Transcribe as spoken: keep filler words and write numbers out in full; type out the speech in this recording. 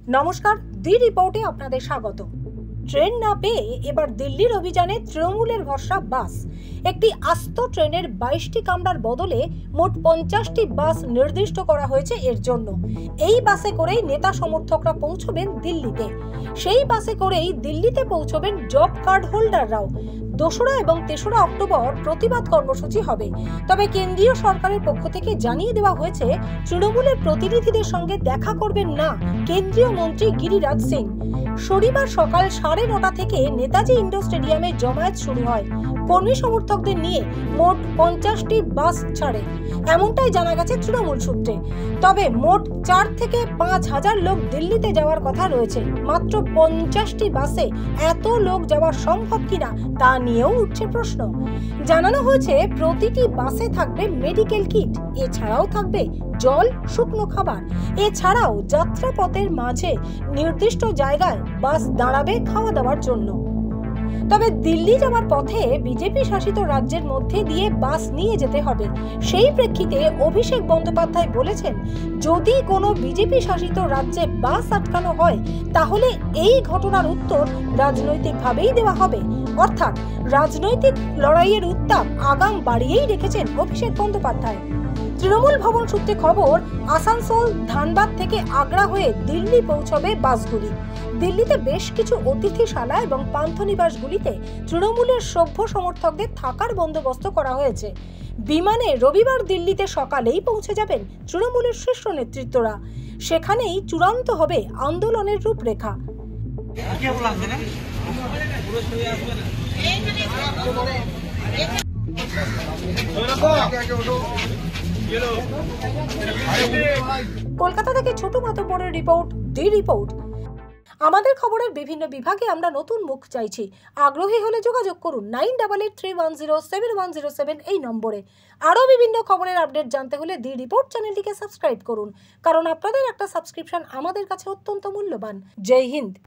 নমস্কার, দি রিপোর্টে আপনাদের স্বাগত। ট্রেন না পেয়ে এবার দিল্লির অভিযানে তৃণমূলের ভরসা বাস। একটি আস্ত ট্রেনের বাইশটি কামরার বদলে মোট পঞ্চাশটি বাস নির্দিষ্ট করা হয়েছে এর জন্য। এই বাসে করেই নেতা সমর্থকরা পৌঁছবেন দিল্লিতে। সেই বাসে করেই দিল্লিতে পৌঁছবেন জব কার্ড হোল্ডাররাও। দোসরা এবং তেসরা অক্টোবর প্রতিবাদ কর্মসূচি হবে। তবে কেন্দ্রীয় সরকারের পক্ষ থেকে জানিয়ে দেওয়া হয়েছে তৃণমূলের প্রতিনিধিদের সঙ্গে দেখা করবেন না কেন্দ্রীয় মন্ত্রী গিরিরাজ সিং। শনিবার সকাল সাড়ে নটা থেকে নেতাজি ইন্ডোর স্টেডিয়ামে জমায়েত শুরু হয়। কর্মী সমর্থকদের নিয়ে মোট পঞ্চাশটি বাস ছাড়ে, এমনটাই জানা গেছে তৃণমূল সূত্রে। তবে মোট চার থেকে পাঁচ হাজার লোক দিল্লিতে যাওয়ার কথা রয়েছে। মাত্র পঞ্চাশটি বাসে এত লোক যাওয়া সম্ভব কিনা তা নিয়েও উঠছে প্রশ্ন। জানানো হয়েছে প্রতিটি বাসে থাকবে মেডিকেল কিট, এছাড়াও থাকবে জল, শুকনো খাবার। এছাড়াও যাত্রাপথের মাঝে নির্দিষ্ট জায়গায় বাস দাঁড়াবে খাওয়া দাওয়ার জন্য। তবে দিল্লি যাওয়ার পথে বিজেপি শাসিত রাজ্যের মধ্যে দিয়ে বাস নিয়ে যেতে হবে। সেই প্রেক্ষিতে অভিষেক বন্দ্যোপাধ্যায় বলেছেন, যদি কোনো বিজেপি শাসিত রাজ্যে বাস আটকানো হয় তাহলে এই ঘটনার উত্তর রাজনৈতিকভাবেই দেওয়া হবে। অর্থাৎ রাজনৈতিক লড়াইয়ের উত্তাপ আগাম বাড়িয়েই রেখেছেন অভিষেক বন্দ্যোপাধ্যায়। তৃণমূল ভবন সূত্রে খবর, আসানসোল, ধানবাদ থেকে আগ্রা হয়ে দিল্লি পৌঁছবে বাসগুলি। দিল্লিতে বেশ কিছু অতিথিশালা এবং পান্থনিবাসগুলিতে তৃণমূলের সভ্য সমর্থকদের থাকার বন্দোবস্ত করা হয়েছে। বিমানে রবিবার দিল্লিতে সকালেই পৌঁছে যাবেন তৃণমূলের শীর্ষ নেতৃত্বরা। সেখানেই চূড়ান্ত হবে আন্দোলনের রূপরেখা। কলকাতা থেকে ছোট মাতব্বরের রিপোর্ট, দি রিপোর্ট। আমাদের খবরের বিভিন্ন বিভাগে আমরা নতুন মুখ চাইছি। আগ্রহী হলে যোগাযোগ করুন nine double eight three one zero seven one zero seven এই নম্বরে। আরও বিভিন্ন খবরের আপডেট জানতে হলে দি রিপোর্ট চ্যানেলটিকে সাবস্ক্রাইব করুন, কারণ আপনাদের একটা সাবস্ক্রিপশন আমাদের কাছে অত্যন্ত মূল্যবান। জয় হিন্দ।